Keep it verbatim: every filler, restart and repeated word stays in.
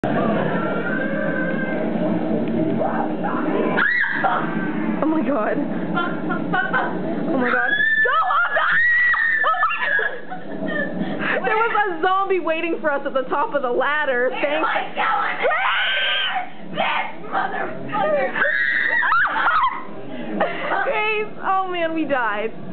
Oh my god. Oh my god. Go up! Oh my god! There was a zombie waiting for us at the top of the ladder. Where Thanks. am I going? This motherfucker! Grace, oh man, we died.